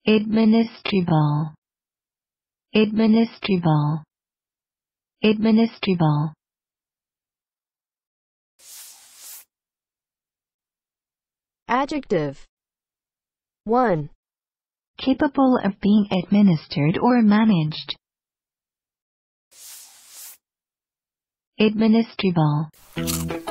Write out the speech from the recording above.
administrable, administrable, administrable. Adjective. 1. Capable of being administered or managed. Administrable.